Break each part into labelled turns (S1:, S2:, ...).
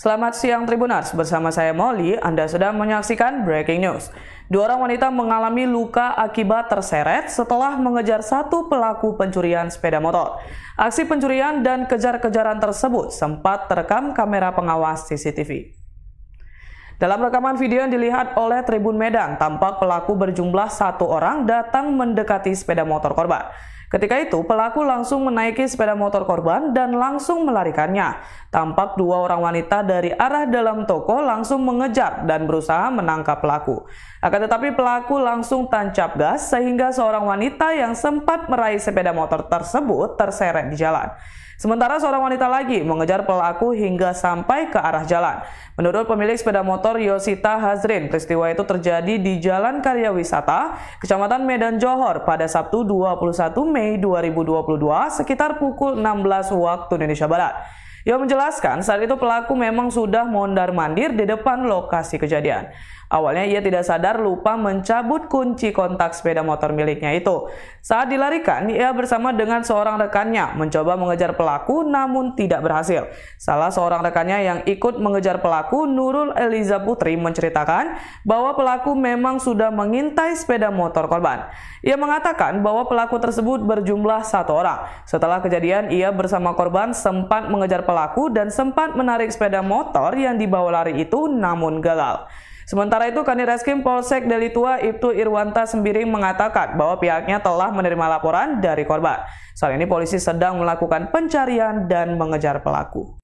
S1: Selamat siang Tribuners, bersama saya Molly, Anda sedang menyaksikan Breaking News. Dua orang wanita mengalami luka akibat terseret setelah mengejar satu pelaku pencurian sepeda motor. Aksi pencurian dan kejar-kejaran tersebut sempat terekam kamera pengawas CCTV. Dalam rekaman video yang dilihat oleh Tribun Medan, tampak pelaku berjumlah satu orang datang mendekati sepeda motor korban. Ketika itu, pelaku langsung menaiki sepeda motor korban dan langsung melarikannya. Tampak dua orang wanita dari arah dalam toko langsung mengejar dan berusaha menangkap pelaku. Akan tetapi pelaku langsung tancap gas sehingga seorang wanita yang sempat meraih sepeda motor tersebut terseret di jalan. Sementara seorang wanita lagi mengejar pelaku hingga sampai ke arah jalan. Menurut pemilik sepeda motor Yosita Hazrin, peristiwa itu terjadi di Jalan Karya Wisata, Kecamatan Medan Johor pada Sabtu 21 Mei 2022 sekitar pukul 16 waktu Indonesia Barat. Ia menjelaskan saat itu pelaku memang sudah mondar-mandir di depan lokasi kejadian. Awalnya ia tidak sadar lupa mencabut kunci kontak sepeda motor miliknya itu. Saat dilarikan, ia bersama dengan seorang rekannya mencoba mengejar pelaku namun tidak berhasil. Salah seorang rekannya yang ikut mengejar pelaku, Nurul Eliza Putri, menceritakan bahwa pelaku memang sudah mengintai sepeda motor korban. Ia mengatakan bahwa pelaku tersebut berjumlah satu orang. Setelah kejadian, ia bersama korban sempat mengejar pelaku dan sempat menarik sepeda motor yang dibawa lari itu namun gagal. Sementara itu, Kanit Reskrim Polsek Delitua Ibtu Irwanta Sembiring mengatakan bahwa pihaknya telah menerima laporan dari korban. Saat ini polisi sedang melakukan pencarian dan mengejar pelaku.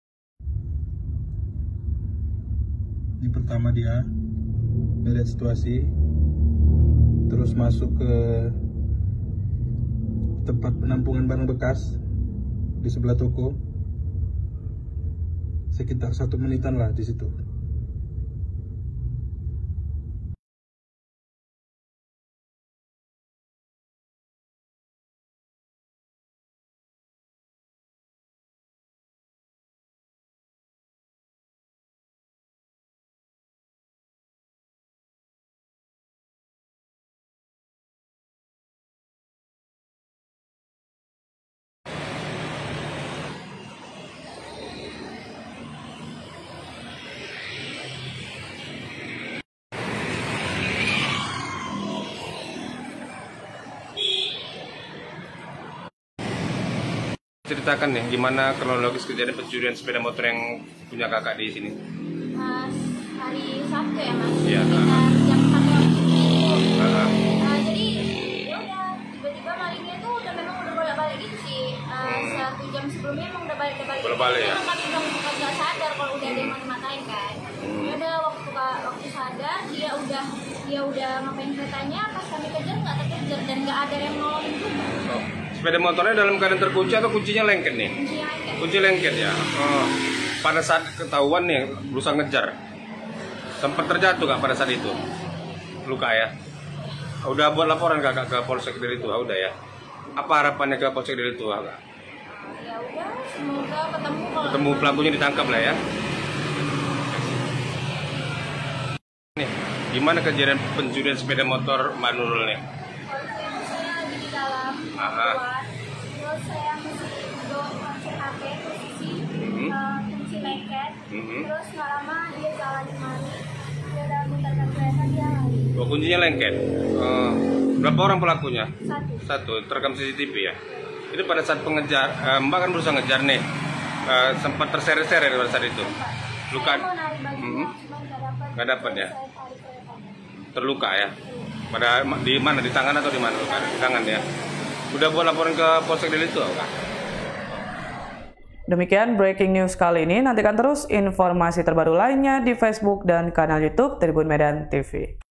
S2: Di pertama dia melihat situasi, terus masuk ke tempat penampungan barang bekas di sebelah toko. Sekitar 1 menitan lah di situ.
S3: Ceritakan nih, gimana kronologis kejadian pencurian sepeda motor yang punya kakak di sini?
S4: Mas, hari Sabtu ya Mas?
S3: Iya.
S4: Sekitar jam 1 jadi ya udah tiba-tiba malingnya tuh memang udah bolak-balik gitu sih. 1 jam sebelumnya emang udah balik.
S3: Bolak-balik ya?
S4: Kami udah nggak sadar kalau udah ada yang mati-matain kan. Ya udah waktu sadar dia udah ngapain keretanya, pas kami kejar nggak terkejar dan nggak ada yang nolongin juga.
S3: Sepeda motornya dalam keadaan terkunci atau kuncinya lengket nih? Kunci lengket ya. Pada saat ketahuan nih berusaha ngejar, sempat terjatuh nggak pada saat itu? Luka ya? Udah buat laporan kakak ke Polsek Delitua udah ya? Apa harapannya ke Polsek Delitua?
S4: Ya udah, semoga
S3: ketemu pelakunya, ditangkap lah ya. Nih, gimana kejadian pencurian sepeda motor Mbak Nurul nih?
S4: keluar, terus saya mesti kunci HP posisi kunci lengket, terus nggak lama dia jalan kemari, dia udah muterkan kereta, dia lari.
S3: Oh, kuncinya lengket. Berapa orang pelakunya?
S4: Satu.
S3: Terekam CCTV ya. Itu pada saat pengejar, Mbak kan berusaha ngejar nih, sempat terseret-seret pada saat itu. Luka? Nggak dapat ya. Terluka ya. Pada di mana? Di tangan atau di mana? Di tangan ya. Udah buat laporan ke Polsek Delitua kan?
S1: Demikian breaking news kali ini. Nantikan terus informasi terbaru lainnya di Facebook dan kanal YouTube Tribun Medan TV.